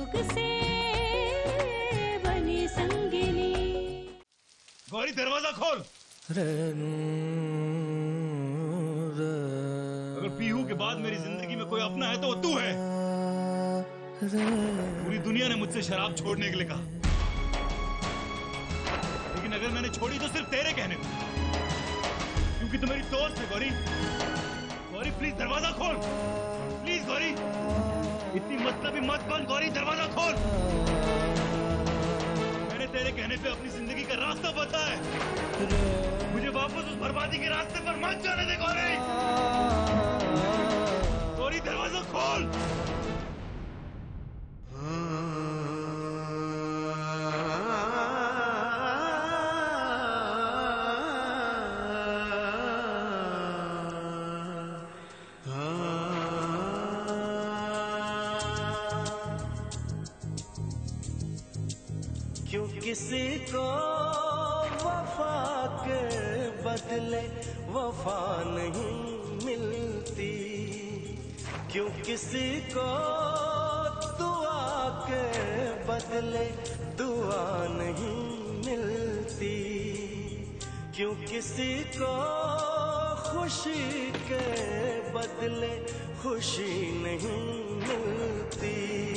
से बनी संगिनी। गौरी दरवाजा खोल। अगर पीहू के बाद मेरी जिंदगी में कोई अपना है तो वो तू है। पूरी दुनिया ने मुझसे शराब छोड़ने के लिए कहा, लेकिन अगर मैंने छोड़ी तो सिर्फ तेरे कहने पे, क्योंकि तू मेरी दोस्त है। गौरी, गौरी प्लीज दरवाजा खोल, प्लीज गौरी, इतनी मतलबी मत बन। गौरी दरवाजा खोल। मैंने तेरे कहने पे अपनी जिंदगी का रास्ता बदला है। मुझे वापस उस बर्बादी के रास्ते पर मत जाने दे। गौरी, गौरी दरवाजा खोल। क्यों किसी को वफा के बदले वफा नहीं मिलती, क्यों किसी को दुआ के बदले दुआ नहीं मिलती, क्यों किसी को खुशी के बदले खुशी नहीं मिलती।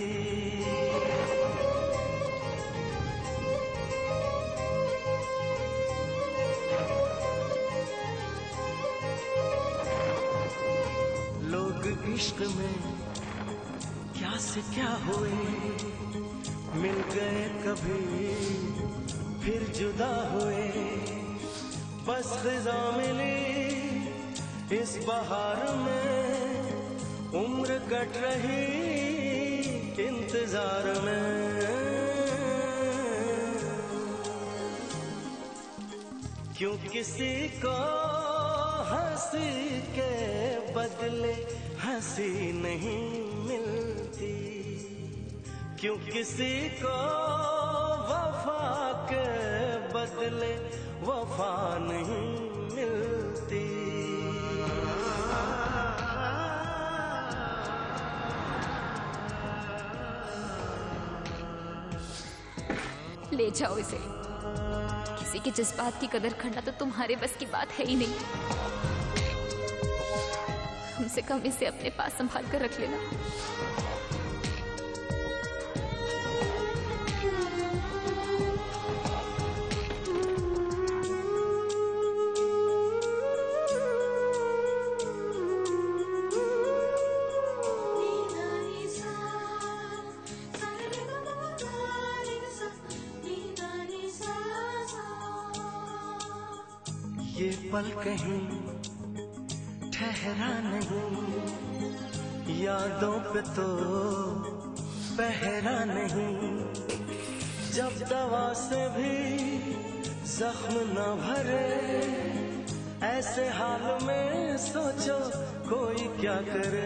लोग इश्क में क्या से क्या हुए, मिल गए कभी फिर जुदा हुए। बस ख़िज़ा मिली इस बहार में, उम्र कट रही इंतजार में। क्यों किसी को हंसी के बदले हंसी नहीं मिलती, क्यों किसी को वफा के बदले वफा नहीं मिलती। ले जाओ इसे। किसी के जज्बात की कदर करना तो तुम्हारे बस की बात है ही नहीं। कम से कम इसे अपने पास संभाल कर रख लेना। ये पल कहीं ठहरा नहीं, यादों पे तो पहरा नहीं। जब दवा से भी जख्म न भरे, ऐसे हाल में सोचो कोई क्या करे।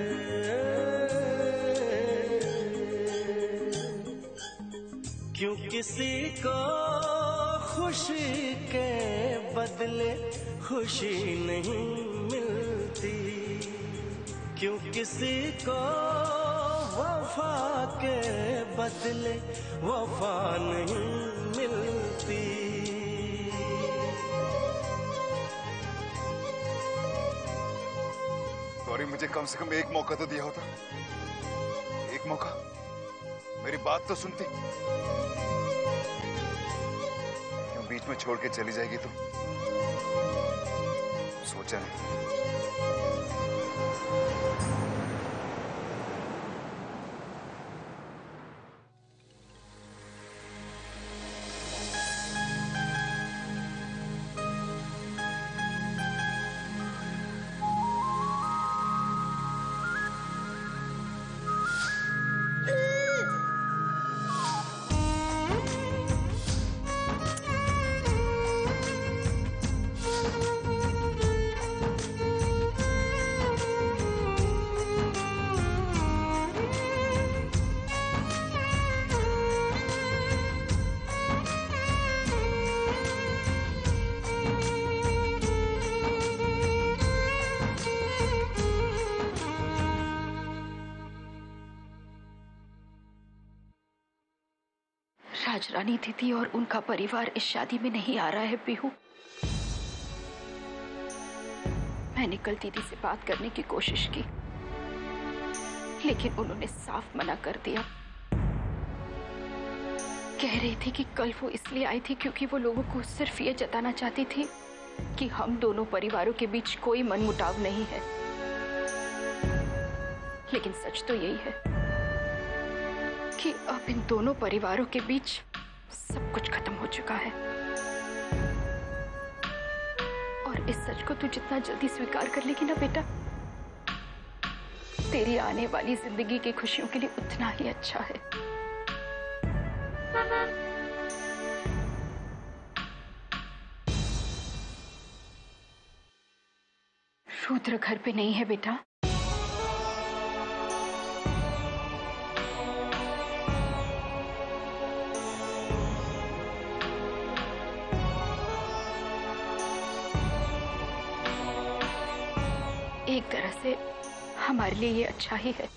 क्यों किसी को खुशी के बदले खुशी नहीं मिलती, क्यों किसी को वफा के बदले वफा नहीं मिलती। गौरी, मुझे कम से कम एक मौका तो दिया होता। एक मौका, मेरी बात तो सुनती। क्यों बीच में छोड़ के चली जाएगी तू? सोचा नहीं। राजरानी दीदी और उनका परिवार इस शादी में नहीं आ रहा है पीहू। मैंने कल दीदी से बात करने की कोशिश की, लेकिन उन्होंने साफ मना कर दिया। कह रही थी कि कल वो इसलिए आई थी क्योंकि वो लोगों को सिर्फ ये जताना चाहती थी कि हम दोनों परिवारों के बीच कोई मनमुटाव नहीं है। लेकिन सच तो यही है कि अब इन दोनों परिवारों के बीच सब कुछ खत्म हो चुका है। और इस सच को तू जितना जल्दी स्वीकार कर लेगी ना बेटा, तेरी आने वाली जिंदगी की खुशियों के लिए उतना ही अच्छा है। रुद्र घर पे नहीं है बेटा। एक तरह से हमारे लिए ये अच्छा ही है।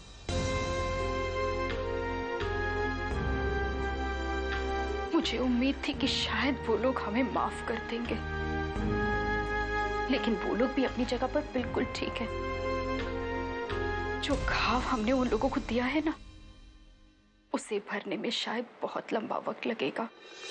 मुझे उम्मीद थी कि शायद वो लोग हमें माफ कर देंगे, लेकिन वो लोग भी अपनी जगह पर बिल्कुल ठीक है। जो घाव हमने उन लोगों को दिया है ना, उसे भरने में शायद बहुत लंबा वक्त लगेगा।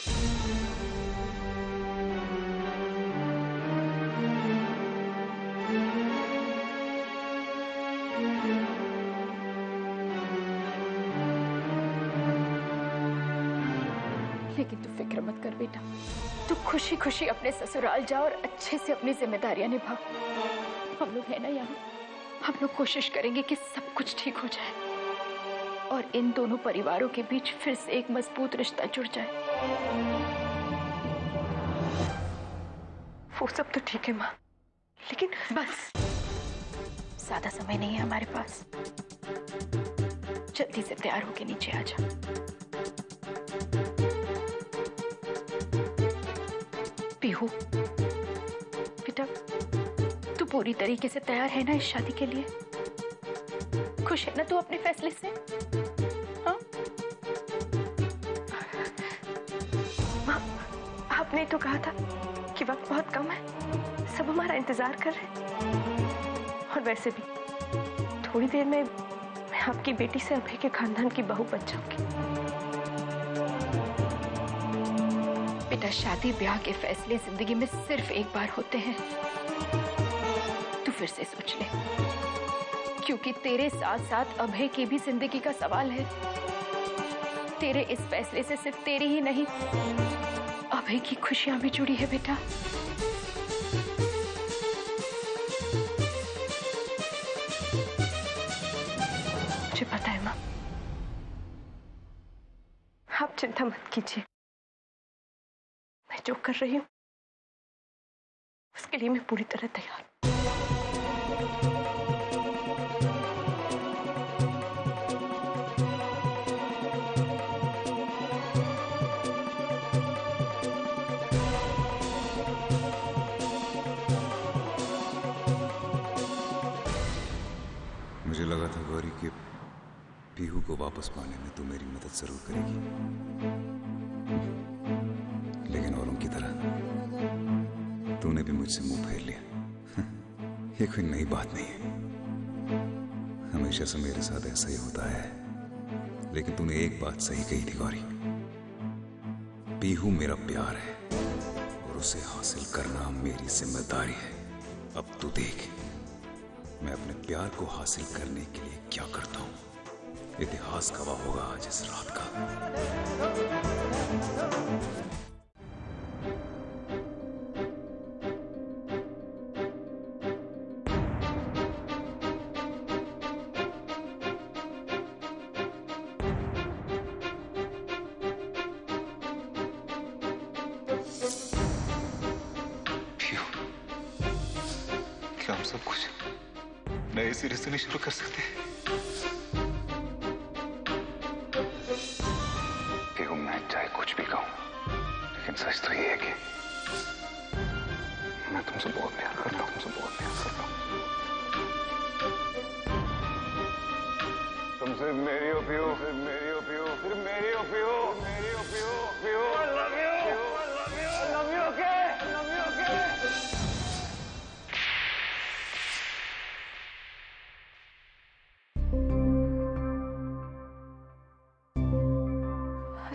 लेकिन तू फिक्र मत कर बेटा, तू खुशी खुशी अपने ससुराल जा और अच्छे से अपनी जिम्मेदारियां निभा। हम लोग है ना यहाँ, हम लोग कोशिश करेंगे कि सब कुछ ठीक हो जाए और इन दोनों परिवारों के बीच फिर से एक मजबूत रिश्ता जुड़ जाए। वो सब तो ठीक है माँ, लेकिन बस, ज्यादा समय नहीं है हमारे पास। जल्दी से तैयार होके नीचे आ जा। पीहू बेटा, तू पूरी तरीके से तैयार है ना इस शादी के लिए? खुश है ना तू अपने फैसले से? हाँ? माँ, आपने तो कहा था कि वक्त बहुत कम है, सब हमारा इंतजार कर रहे हैं। और वैसे भी थोड़ी देर में मैं आपकी बेटी से अभय के खानदान की बहू बन जाऊंगी। बेटा, शादी ब्याह के फैसले जिंदगी में सिर्फ एक बार होते हैं। तू फिर से सोच ले, क्योंकि तेरे साथ साथ अभय की भी जिंदगी का सवाल है। तेरे इस फैसले से सिर्फ तेरी ही नहीं, अभय की खुशियां भी जुड़ी है बेटा। मुझे पता है माँ, आप चिंता मत कीजिए। मैं जो कर रही हूँ उसके लिए मैं पूरी तरह तैयार हूँ। मुझे लगा था गौरी कि पीहू को वापस पाने में तू मेरी मदद जरूर करेगी, लेकिन औरों की तरह तूने भी मुझसे मुंह फेर लिया। ये कोई नई बात नहीं है, हमेशा से मेरे साथ ऐसा ही होता है। लेकिन तूने एक बात सही कही थी गौरी, पीहू मेरा प्यार है और उसे हासिल करना मेरी जिम्मेदारी है। अब तू देख, मैं अपने प्यार को हासिल करने के लिए क्या करता हूं। इतिहास गवाह होगा आज इस रात का। क्या हम सब कुछ नए सिरे से नहीं शुरू कर सकते? पीहू, मैं चाहे कुछ भी कहूं, लेकिन सच तो ये है कि मैं तुमसे बहुत प्यार करता हूं, तुमसे बहुत प्यार करता हूं। तुम सिर्फ मेरी हो पीहू, सिर्फ मेरी हो पीहू, सिर्फ मेरी हो पीहू, मेरी हो पीहू।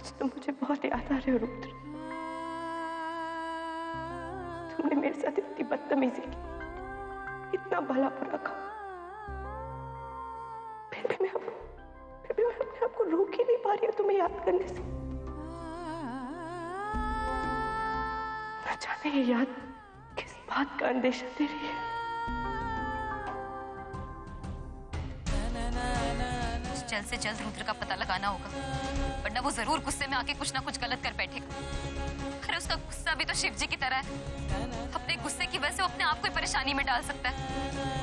आज तुम मुझे बहुत याद आ रहे हो रुद्र। तुमने मेरे साथ इतनी बदतमीजी की, इतना भला बुरा कहा, फिर भी मैं अपने आप को रोक ही नहीं पा रही हूँ तुम्हें याद करने से। न जाने ये याद किस बात का अंदेशा दे रही है। जल्द से जल्द रुद्र का पता लगाना होगा, वरना वो जरूर गुस्से में आके कुछ ना कुछ गलत कर बैठेगा। अरे उसका गुस्सा भी तो शिव जी की तरह है, अपने गुस्से की वजह से वो अपने आप को ही परेशानी में डाल सकता है।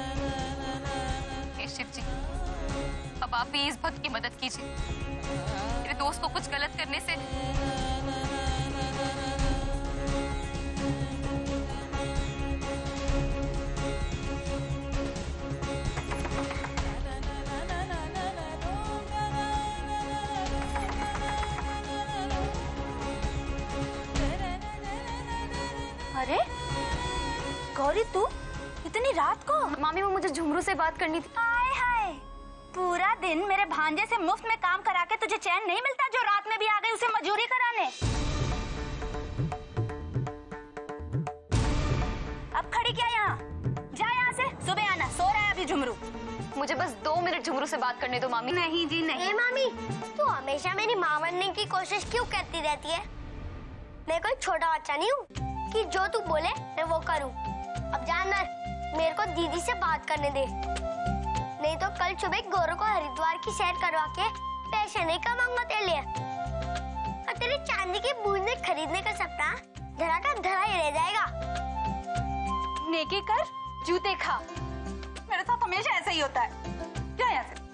हे शिव जी, अब आप ही इस भक्त की मदद कीजिए। मेरे दोस्त को कुछ गलत करने से अरे गौरी, तू इतनी रात को? मामी, वो मुझे झुमरू से बात करनी थी। हाय हाय, पूरा दिन मेरे भांजे से मुफ्त में काम करा के तुझे चैन नहीं मिलता, जो रात में भी आ गई उसे मजूरी कराने। अब खड़ी क्या यहाँ? जा यहाँ से, सुबह आना, सो रहा है अभी झुमरू। मुझे बस 2 मिनट झुमरू से बात करने दो मामी। नहीं जी नहीं। मामी, तू हमेशा मेरी मां बनने की कोशिश क्यों करती रहती है? मैं कोई छोटा बच्चा नहीं हूँ कि जो तू बोले मैं वो करूँ। अब जान, मेरे को दीदी से बात करने दे, नहीं तो कल सुबह गौरव को हरिद्वार की सैर करवा के पैसे नहीं कमाऊंगा तेरे लिए, और तेरी चांदी की बूंदें खरीदने का सपना धरा का धरा ही रह जाएगा। नेकी कर, जूते खा। मेरे साथ हमेशा ऐसा ही होता है। क्या यहाँ से?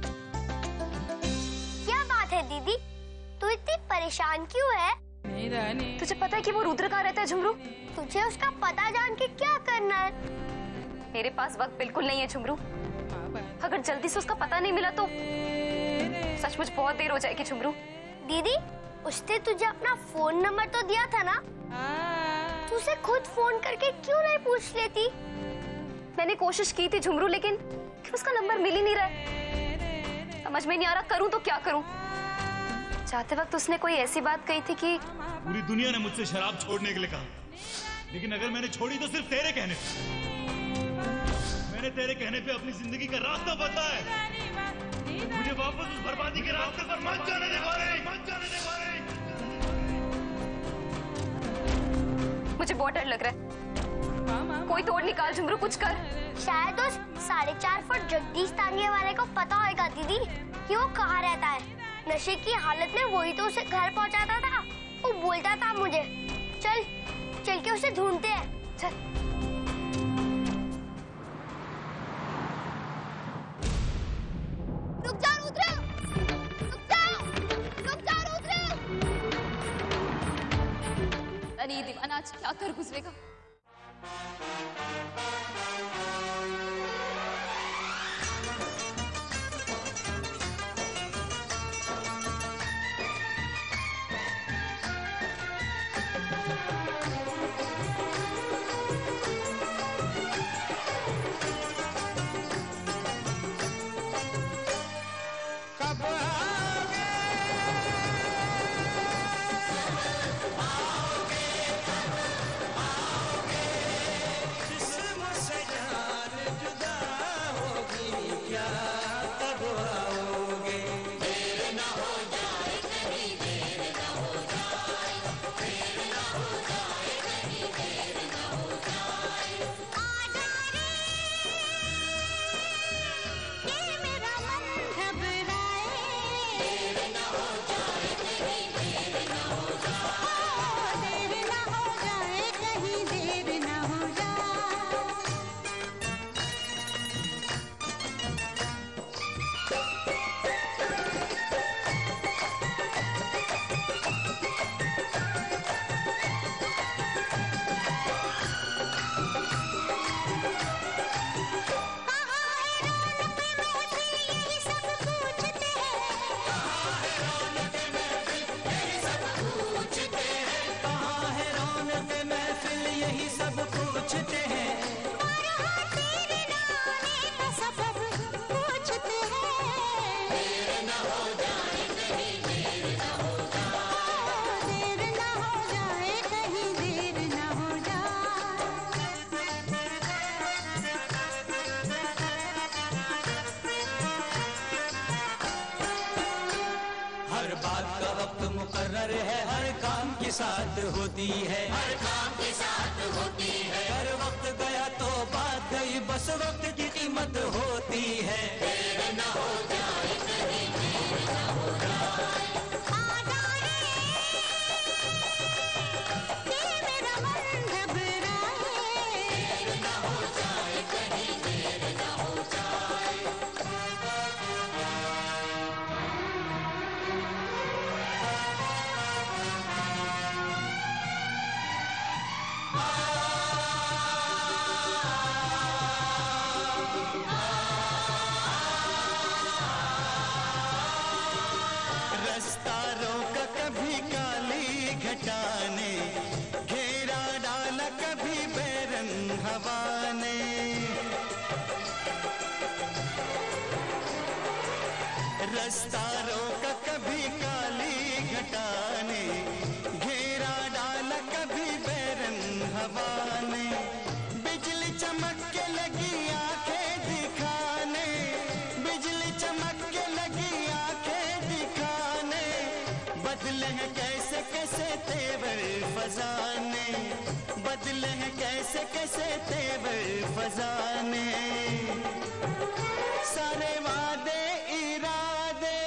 क्या बात है दीदी, तू इतनी परेशान क्यों है? तुझे पता है कि वो रुद्र कहाँ रहता है झुमरू? तुझे उसका पता जान के क्या करना है? मेरे पास वक्त बिल्कुल नहीं है झुमरू। अगर जल्दी से उसका पता नहीं मिला तो सचमुच बहुत देर हो जाएगी झुमरू। दीदी, उसने तुझे अपना फोन नंबर तो दिया था ना? तू उसे खुद फोन करके क्यों नहीं पूछ लेती? मैंने कोशिश की थी झुमरू, लेकिन उसका नंबर मिल ही नहीं रहा है। समझ में नहीं आ रहा करूं तो क्या करूं। जाते वक्त उसने कोई ऐसी बात कही थी कि पूरी दुनिया ने मुझसे शराब छोड़ने के लिए कहा, लेकिन अगर मैंने छोड़ी तो सिर्फ तेरे कहने पे। मैंने तेरे कहने पे अपनी जिंदगी का रास्ता बदला है। मुझे वापस उस बर्बादी के रास्ते पर मत जाने दे गौरी, मत जाने दे गौरी। मुझे बहुत डर लग रहा है। कोई तोड़ निकाल झुमरू, कुछ कर। शायद उस 4.5 फुट जगदीश तांगे वाले को पता होगा दीदी कि वो कहाँ रहता है। नशे की हालत में वही तो उसे घर पहुंचाता था। वो बोलता था मुझे, चल चल के उसे ढूंढते हैं। चल। रुक जा रुद्र, रुक जा रुद्र। अरे दीवाना आज क्या कर गुजरेगा। हर बात का वक्त मुकर्रर है, हर काम के साथ होती है, हर काम के साथ होती है। अगर वक्त गया तो बात गई, बस वक्त की कीमत होती है। देर न हो जाए कहीं, देर न हो जाए। रास्ता रोका कभी काली घटा ने, घेरा डाला कभी बैरंग हवा ने। रास्ता रोका कभी काली घटा ने, घेरा डाला कभी बैरंग हवा ने। बिजली चमक के लगी आंखें दिखाने, बिजली चमक के लगी आंखें दिखाने। बदले हैं कैसे कैसे तेवर फजाने, बदले हैं कैसे कैसे तेवर फजाने। सारे वादे इरादे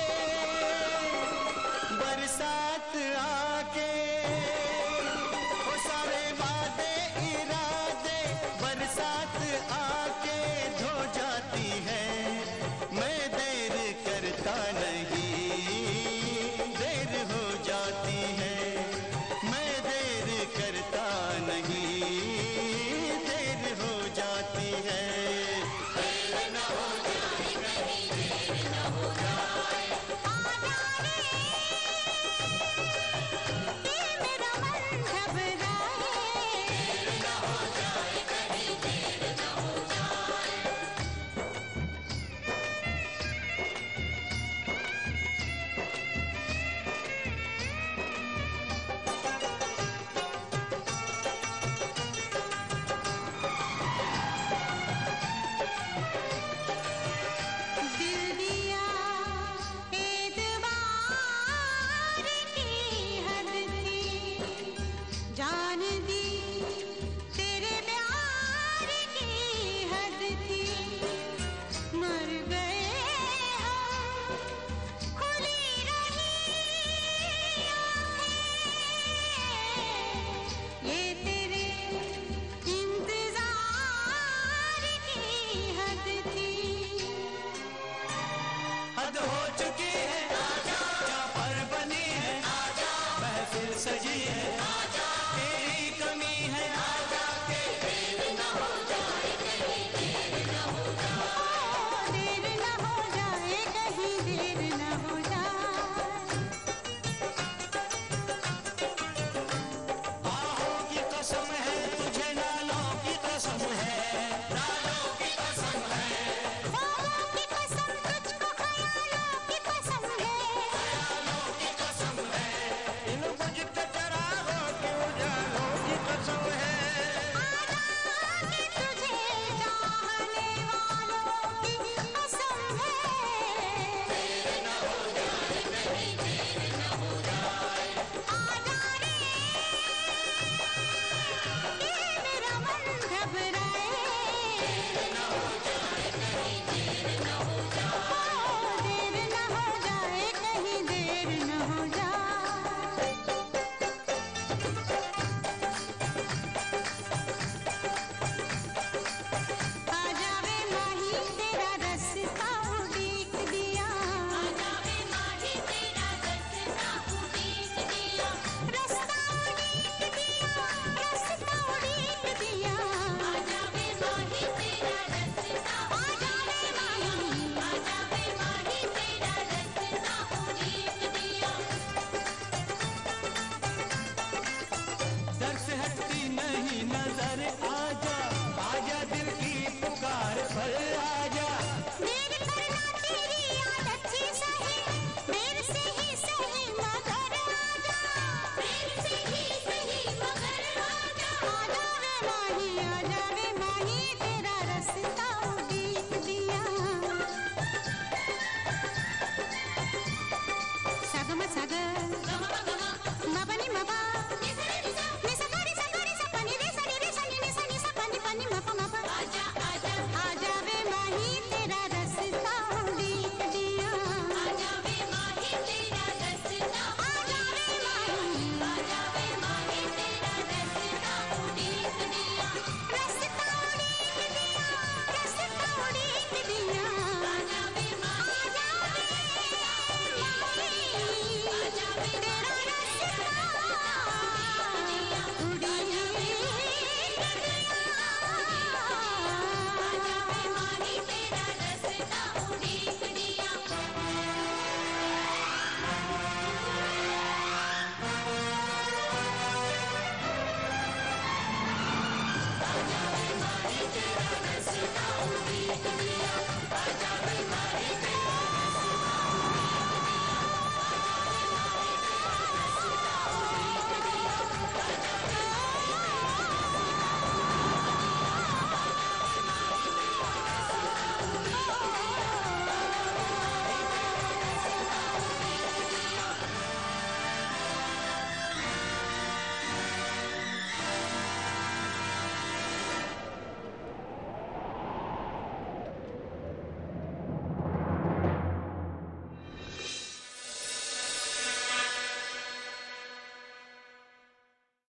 बरसात आके, वो सारे वादे इरादे बरसात आके धो जाती है। मैं देर करता नहीं, देर हो जाती है। मैं देर करता नहीं, देर हो जाती है। देर न हो जाए कहीं, देर न हो जाए। मेरा मन घबराए, देर न हो जाए कहीं, देर न हो जाए। दिल दिया एतबार की हद थी, जान दी तेरे प्यार की हद थी। मर गए हम, खुली रही आँखें, ये तेरे इंतजार की हद थी। हद हो चुकी है, जा पर बनी है, महफिल सजी है, तेरी कमी है। देर न हो जाए कहीं, देर न हो जाए। देर न हो जाए कहीं, देर न हो जाए। बाहों की कसम है तुझे, नालों की कसम है, नालों की कसम है। बाहों की कसम तुझको, ख्यालों की कसम है, ख्यालों की कसम है। इन बुझ के चरागों की उजालों की कसम है। आजादी तुझे चाहने वालों की कसम है। देर न हो जाए कहीं, देर